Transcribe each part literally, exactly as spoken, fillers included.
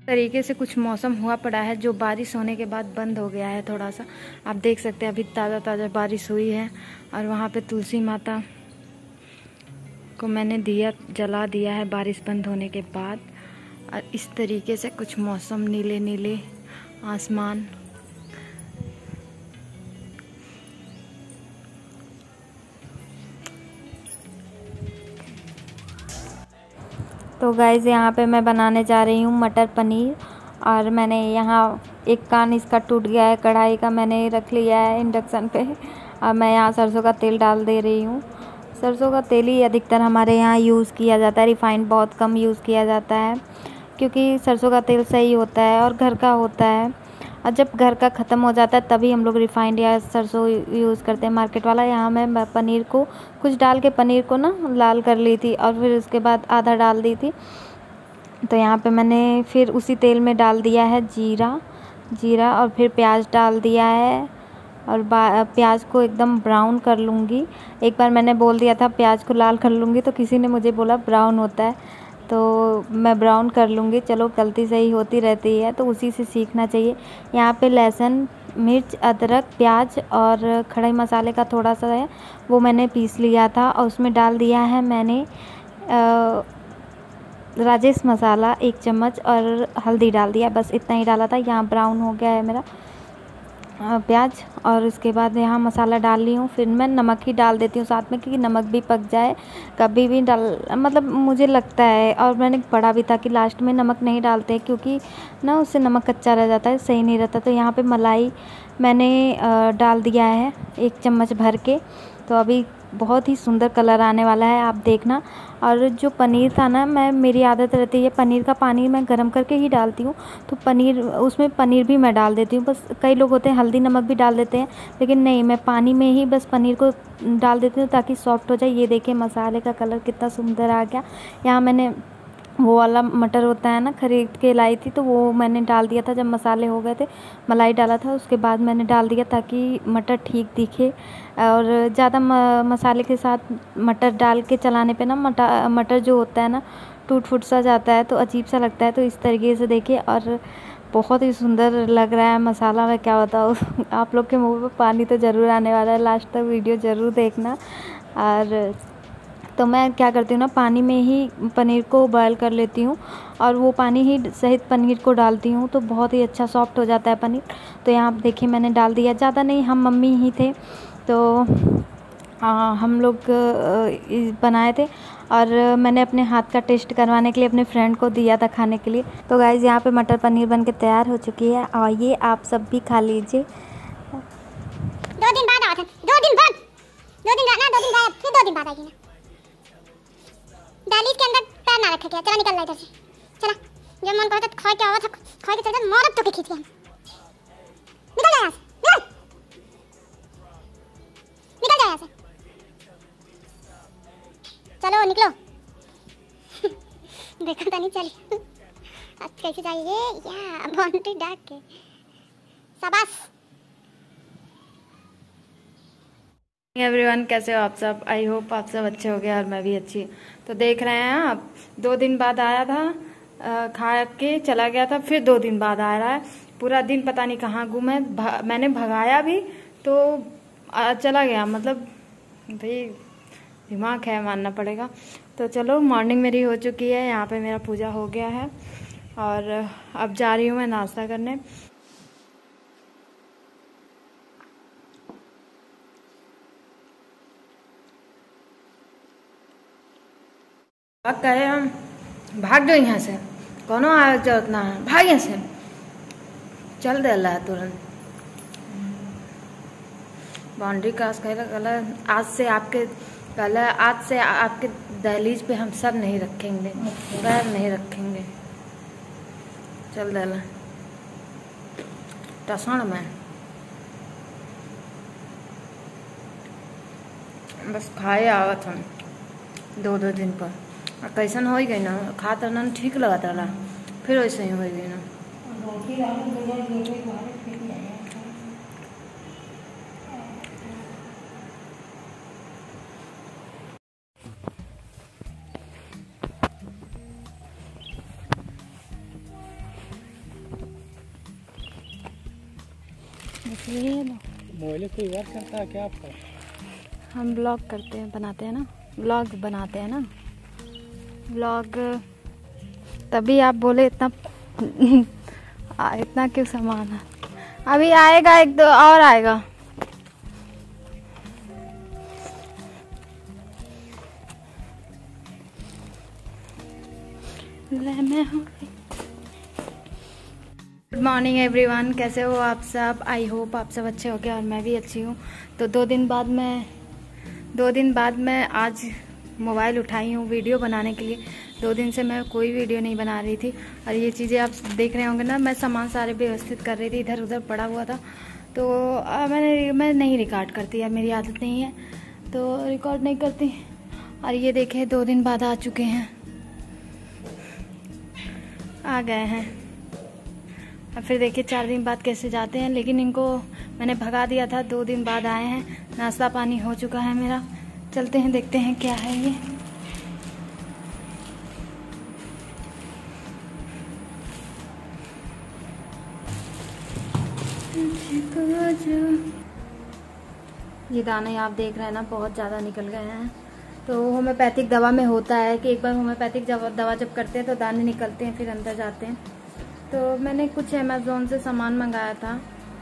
तरीके से कुछ मौसम हुआ पड़ा है जो बारिश होने के बाद बंद हो गया है थोड़ा सा। आप देख सकते हैं अभी ताज़ा ताज़ा बारिश हुई है। और वहाँ पे तुलसी माता को मैंने दिया जला दिया है बारिश बंद होने के बाद। और इस तरीके से कुछ मौसम, नीले नीले आसमान। तो गाइस यहाँ पे मैं बनाने जा रही हूँ मटर पनीर। और मैंने यहाँ एक कान इसका टूट गया है कढ़ाई का, मैंने रख लिया है इंडक्शन पे। अब मैं यहाँ सरसों का तेल डाल दे रही हूँ। सरसों का तेल ही अधिकतर हमारे यहाँ यूज़ किया जाता है, रिफाइंड बहुत कम यूज़ किया जाता है क्योंकि सरसों का तेल सही होता है और घर का होता है। और जब घर का ख़त्म हो जाता है तभी हम लोग रिफाइंड या सरसों यूज़ करते हैं मार्केट वाला। यहाँ मैं पनीर को कुछ डाल के पनीर को ना लाल कर ली थी और फिर उसके बाद आधा डाल दी थी। तो यहाँ पे मैंने फिर उसी तेल में डाल दिया है जीरा जीरा और फिर प्याज डाल दिया है। और प्याज को एकदम ब्राउन कर लूँगी। एक बार मैंने बोल दिया था प्याज को लाल कर लूँगी, तो किसी ने मुझे बोला ब्राउन होता है, तो मैं ब्राउन कर लूँगी। चलो गलती सही होती रहती है, तो उसी से सीखना चाहिए। यहाँ पे लहसुन, मिर्च, अदरक, प्याज और खड़े मसाले का थोड़ा सा है वो मैंने पीस लिया था। और उसमें डाल दिया है मैंने आ, राजेश मसाला एक चम्मच और हल्दी डाल दिया, बस इतना ही डाला था। यहाँ ब्राउन हो गया है मेरा प्याज। और उसके बाद यहाँ मसाला डाल ली हूँ। फिर मैं नमक ही डाल देती हूँ साथ में, क्योंकि नमक भी पक जाए कभी भी डाल, मतलब मुझे लगता है और मैंने पढ़ा भी था कि लास्ट में नमक नहीं डालते क्योंकि ना उससे नमक कच्चा रह जाता है, सही नहीं रहता। तो यहाँ पे मलाई मैंने डाल दिया है एक चम्मच भर के। तो अभी बहुत ही सुंदर कलर आने वाला है, आप देखना। और जो पनीर था ना, मैं मेरी आदत रहती है पनीर का पानी मैं गर्म करके ही डालती हूँ। तो पनीर उसमें पनीर भी मैं डाल देती हूँ। बस कई लोग होते हैं हल्दी नमक भी डाल देते हैं, लेकिन नहीं, मैं पानी में ही बस पनीर को डाल देती हूँ ताकि सॉफ्ट हो जाए। ये देखिए मसाले का कलर कितना सुंदर आ गया। यहाँ मैंने वो वाला मटर होता है ना, ख़रीद के लाई थी, तो वो मैंने डाल दिया था जब मसाले हो गए थे। मलाई डाला था, उसके बाद मैंने डाल दिया ताकि मटर ठीक दिखे। और ज़्यादा मसाले के साथ मटर डाल के चलाने पे ना मटर मटर जो होता है ना टूट फूट सा जाता है, तो अजीब सा लगता है। तो इस तरीके से देखिए, और बहुत ही सुंदर लग रहा है मसाला। मैं क्या बताऊँ आप लोग के मुँह पे पानी तो ज़रूर आने वाला है, लास्ट तक वीडियो ज़रूर देखना। और तो मैं क्या करती हूँ ना, पानी में ही पनीर को बॉयल कर लेती हूँ और वो पानी ही सहित पनीर को डालती हूँ, तो बहुत ही अच्छा सॉफ्ट हो जाता है पनीर। तो यहाँ आप देखिए मैंने डाल दिया, ज़्यादा नहीं, हम मम्मी ही थे तो आ, हम लोग बनाए थे। और मैंने अपने हाथ का टेस्ट करवाने के लिए अपने फ्रेंड को दिया था खाने के लिए। तो गाइज़ यहाँ पे मटर पनीर बन के तैयार हो चुकी है और ये आप सब भी खा लीजिए। दो दिन बाद आया था, दो दिन बाद दो दिन रहना, दो दिन बाद फिर दो दिन बाद आएगी ना। डालीज के अंदर पैर ना रखे क्या, चला निकल इधर से, चला। जब मन करता खोई के आवा था, खोई के चलता मारत तो के खींच के हम निकल जा यहाँ से, निकल जा यहाँ से, चलो निकलो देखो तो नहीं चली अब कैसे जाइए या बाउंड्री डाक के, शाबाश। एवरीवन, कैसे हो आप सब? आई होप आप सब अच्छे हो गए और मैं भी अच्छी। तो देख रहे हैं आप, दो दिन बाद आया था, खा के चला गया था, फिर दो दिन बाद आ रहा है। पूरा दिन पता नहीं कहाँ गुम है। भा, मैंने भगाया भी तो आ, चला गया। मतलब भाई दिमाग है, मानना पड़ेगा। तो चलो, मॉर्निंग मेरी हो चुकी है, यहाँ पे मेरा पूजा हो गया है और अब जा रही हूँ मैं नाश्ता करने। भाग गए हम, भाग दो यहाँ से, कोनो आवे जरूरत ना है, भाग यहाँ से, चल दे अल्लाह तुरंत। बाउंड्री क्रॉस कर कलर आज से आपके कलर आज से आपके दहलीज पे हम सब नहीं रखेंगे, पैर नहीं रखेंगे। चल दे अल्लाह टसण में बस खाए आवत हम दो दो दिन पर। और कैसन हो गई ना, खा तो ना ठीक लगा था, फिर वैसे ही हो गई ना। इसलिए मोबाइल कोई वर्क करता है क्या आपका? हम ब्लॉग करते हैं, बनाते हैं ना, ब्लॉग बनाते हैं ना, ब्लॉग। तभी आप बोले इतना आ, इतना क्यों सामान है। अभी आएगा, एक दो और आएगा। गुड मॉर्निंग एवरीवन, कैसे हो आप सब? आई होप आप सब अच्छे हो गए और मैं भी अच्छी हूँ। तो दो दिन बाद मैं दो दिन बाद मैं आज मोबाइल उठाई हूँ वीडियो बनाने के लिए। दो दिन से मैं कोई वीडियो नहीं बना रही थी और ये चीज़ें आप देख रहे होंगे ना, मैं सामान सारे व्यवस्थित कर रही थी, इधर उधर पड़ा हुआ था। तो आ, मैंने मैं नहीं रिकॉर्ड करती, अब मेरी आदत नहीं है तो रिकॉर्ड नहीं करती। और ये देखे दो दिन बाद आ चुके हैं, आ गए हैं। अब फिर देखिए चार दिन बाद कैसे जाते हैं, लेकिन इनको मैंने भगा दिया था। दो दिन बाद आए हैं, नाश्ता पानी हो चुका है मेरा। चलते हैं, देखते हैं क्या है ये। ये दाने आप देख रहे हैं ना, बहुत ज़्यादा निकल गए हैं। तो होम्योपैथिक दवा में होता है कि एक बार होम्योपैथिक दवा जब करते हैं तो दाने निकलते हैं, फिर अंदर जाते हैं। तो मैंने कुछ अमेज़ोन से सामान मंगाया था।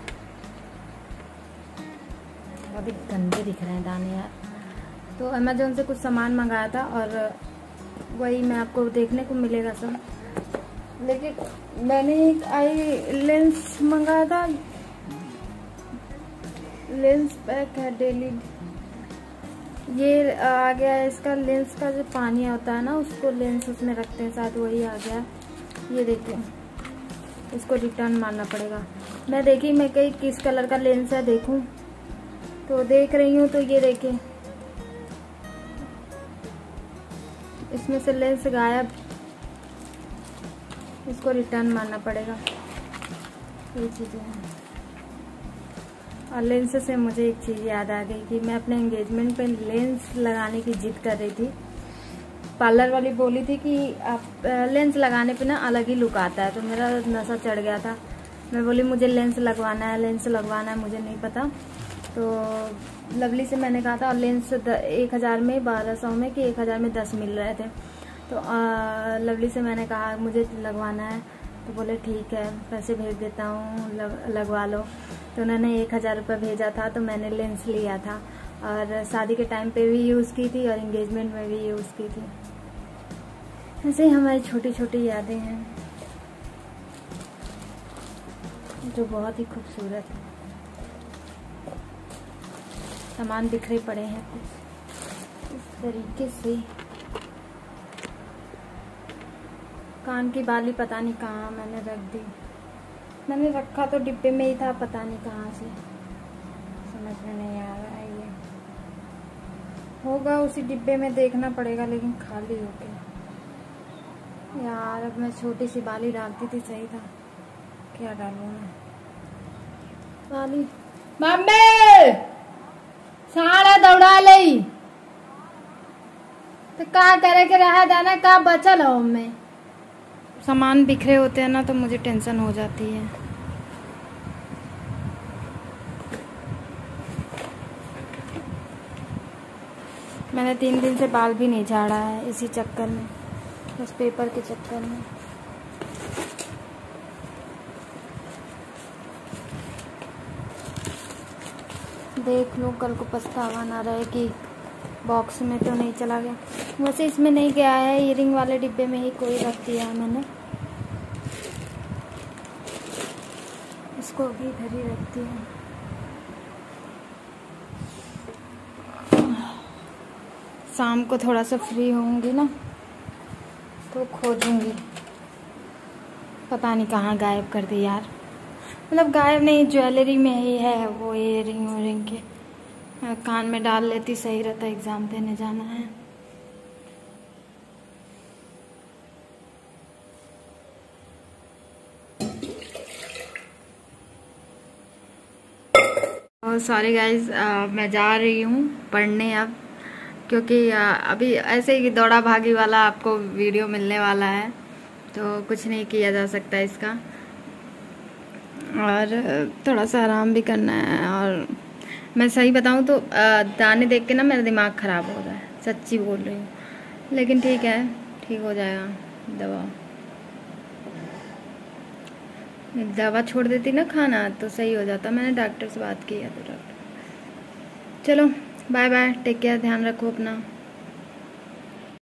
बहुत ही गंदे दिख रहे हैं दाने यार। तो अमेज़ोन से कुछ सामान मंगाया था और वही मैं आपको देखने को मिलेगा सब। लेकिन मैंने एक आई लेंस मंगाया था, लेंस पैक है डेली। ये आ गया है, इसका लेंस का जो पानी होता है ना, उसको लेंस उसमें रखते हैं, शायद वही आ गया। ये देखिए, इसको रिटर्न मारना पड़ेगा। मैं देखी मैं कहीं किस कलर का लेंस है देखूं, तो देख रही हूँ। तो ये देखिए, इसमें से लेंस गायब, इसको रिटर्न मारना पड़ेगा। ये चीज़ें हैं। और लेंस से मुझे एक चीज़ याद आ गई कि मैं अपने एंगेजमेंट पे लेंस लगाने की जिद कर रही थी। पार्लर वाली बोली थी कि आप लेंस लगाने पे ना अलग ही लुक आता है, तो मेरा नशा चढ़ गया था। मैं बोली मुझे लेंस लगवाना है, लेंस लगवाना है, मुझे नहीं पता। तो लवली से मैंने कहा था, और लेंस एक हज़ार में बारह सौ में कि एक हज़ार में दस मिल रहे थे। तो आ, लवली से मैंने कहा मुझे लगवाना है, तो बोले ठीक है पैसे भेज देता हूँ, लग, लगवा लो। तो उन्होंने एक हज़ार रुपये भेजा था, तो मैंने लेंस लिया था और शादी के टाइम पे भी यूज़ की थी और एंगेजमेंट में भी यूज़ की थी। ऐसे ही हमारी छोटी छोटी यादें हैं जो बहुत ही खूबसूरत है। सामान बिखरे पड़े हैं कुछ इस तरीके से। कान की बाली पता नहीं कहाँ मैंने रख दी। मैंने रखा तो डिब्बे में ही था, पता नहीं कहाँ से, समझ में नहीं आ रहा है। ये होगा उसी डिब्बे में, देखना पड़ेगा, लेकिन खाली हो गया यार। अब मैं छोटी सी बाली डालती थी, सही था। क्या डालूं मैं बाली? मम्मी साड़ा दौड़ा ले तो का करे के रहा जाना, का बचल हो में। सामान बिखरे होते हैं ना, तो मुझे टेंशन हो जाती है। मैंने तीन दिन से बाल भी नहीं झाड़ा है इसी चक्कर में, बस पेपर के चक्कर में। देख लो, कल को पछतावा ना रहे कि बॉक्स में तो नहीं चला गया। वैसे इसमें नहीं गया है, ईयरिंग वाले डिब्बे में ही कोई रख दिया है मैंने। इसको भी इधर ही रखती हूँ। शाम को थोड़ा सा फ्री होंगी ना, तो खोजूंगी। पता नहीं कहाँ गायब कर दी यार। मतलब गायब नहीं, ज्वेलरी में ही है वो ईयरिंग वीयरिंग के। कान में डाल लेती, सही रहता, एग्जाम देने जाना है। और सॉरी गाइज, मैं जा रही हूँ पढ़ने अब, क्योंकि आ, अभी ऐसे ही दौड़ा भागी वाला आपको वीडियो मिलने वाला है, तो कुछ नहीं किया जा सकता इसका। और थोड़ा सा आराम भी करना है। और मैं सही बताऊं तो दाने देख के ना मेरा दिमाग ख़राब हो रहा है, सच्ची बोल रही हूँ। लेकिन ठीक है, ठीक हो जाएगा। दवा दवा छोड़ देती ना खाना तो सही हो जाता। मैंने डॉक्टर से बात की है तो डॉक्टर, चलो बाय बाय, टेक केयर, ध्यान रखो अपना।